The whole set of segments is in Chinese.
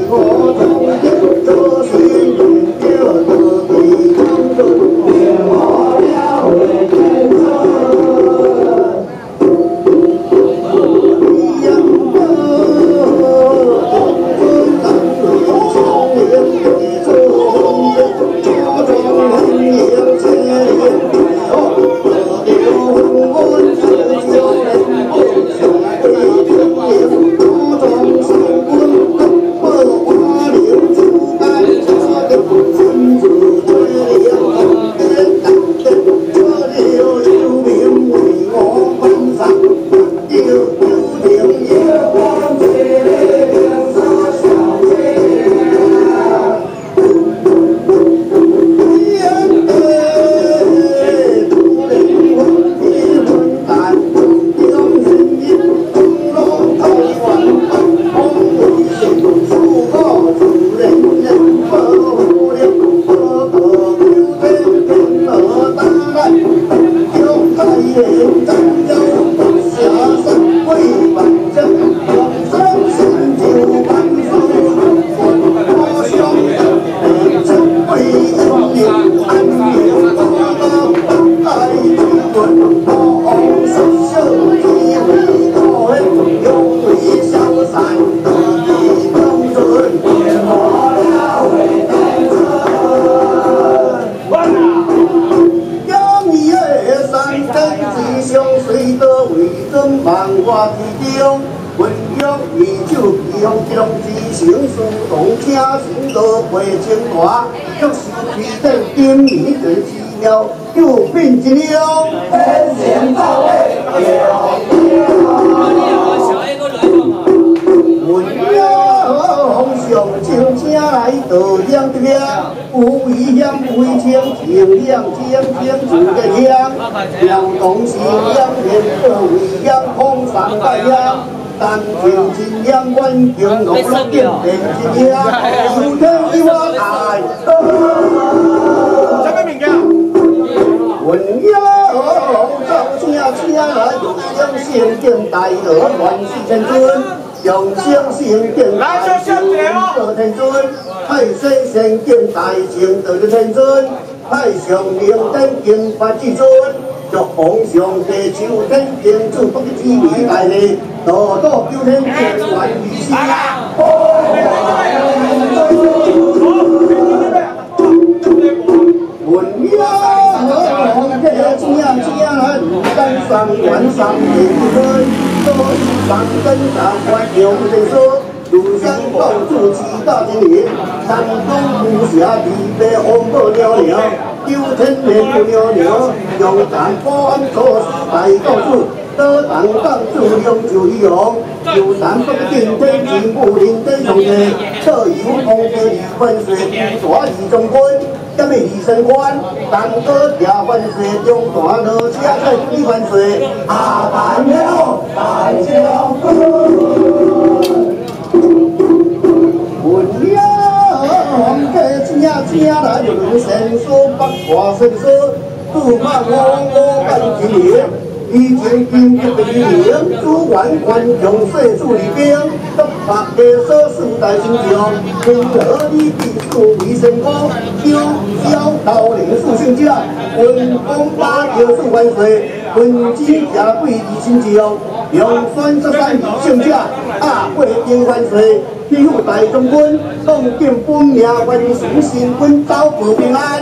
发至尊，祝皇上地秋天天主不知礼大利，多多求天天还于世。文呀，皇家请来如山上晚上天尊，多是上根大官有人说。 庐山高处七大金莲，山中无暇地北红波袅袅，九天连袅袅，用胆保安做事大高处，得当当主用就用，有胆不定天进不灵天上天，特有空的李分水，大义中官，今日二升官，但个下分水中大乐下在李分水，啊大了大将军。 文呀，皇家请来就论神说八卦神说，不怕我干金莲，以前兵役的年，主管官用水处理兵，得白的说四代新将，平和你必属为神功，有小道领属性将，文公八九数万岁，文姬下贵以新将，用33以性将，啊贵丁万岁。 披入大中军，共建本命万顺新quân招保平安。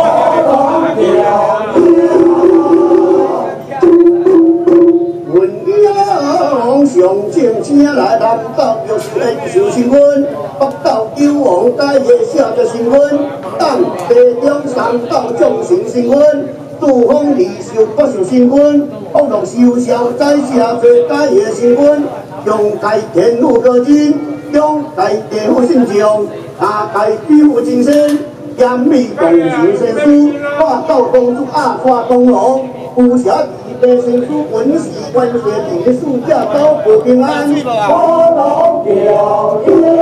文英上将请来南岛又是恩寿新quân，北岛有王大爷下着新quân，东北中上岛众神新quân。 杜峰李秀不受新quân，风龙修小在下最大爷新quân，用改天路个金。 用大地府信将，大概庇护精神，严密共行神书，化道公主阿化公龙，无暇地被神书本是万岁地书家保护平安。我老表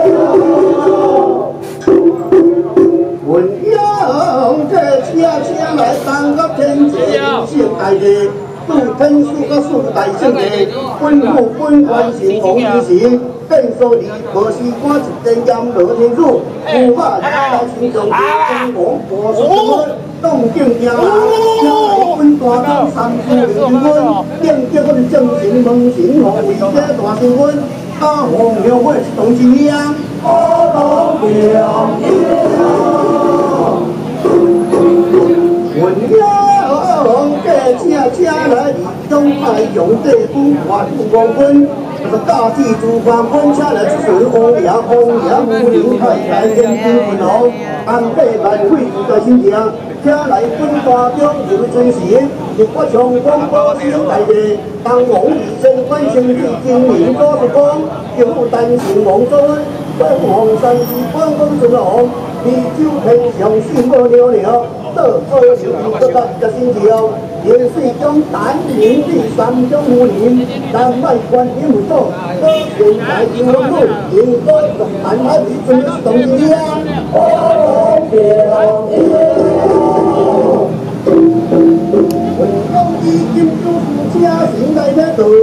文阳这请来当个天子姓大地。 杜天书个数大圣的，本府本官行红之行， 变数理，无时赶一阵炎落天主，驸马来亲像天王无数分，动静惊人，请来本大当三夫灵君，定结阮正神门神王为这大新闻，大红庙会同一样，我同庙。文家请来李东派用地府还王君，大地主官官请来水红爷武林派来天兵分红，安北万贵住在新城，请来本大将刘春贤，入我长广播新大地，当王以身关心地经营多不光，有担心王尊，官皇山是官公尊王，地酒偏向心无了了。到做流各个的新条，连水中单林第三种武林，但卖观音不做，多现在有路，应该从南海里准是同一样。文公已经就是家庭来的多。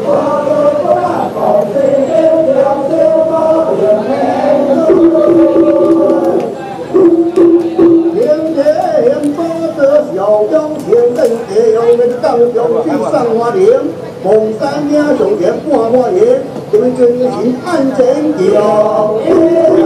小江前人地用那个当中去上花莲，蒙山岭上前半花莲，对军情安全调。